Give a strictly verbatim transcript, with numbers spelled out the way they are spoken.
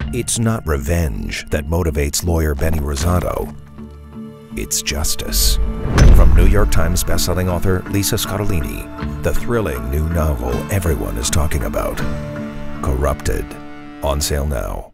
It's not revenge that motivates lawyer Bennie Rosato. It's justice. From New York Times bestselling author Lisa Scottoline, the thrilling new novel everyone is talking about, Corrupted, on sale now.